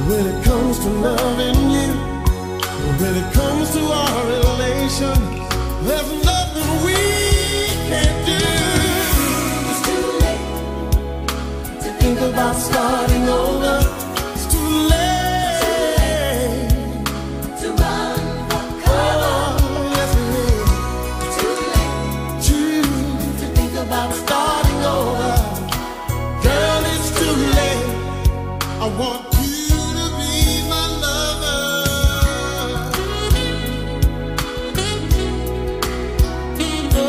when it comes to loving you, when it comes to our relation, there's nothing we can't do. It's too late to think about starting over. It's too late To run for cover. oh, yes it is. Too late to think about starting over. Girl, it's too late. I want you to be my lover. Oh.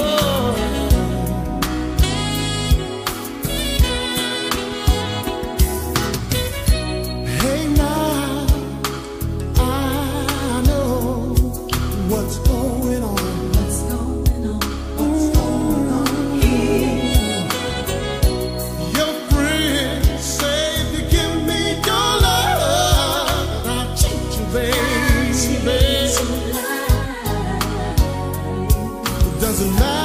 Hey now, I know what's going on. What's going on? What's going on here? Your friends say if you give me your love, I'll treat you, baby. It doesn't matter.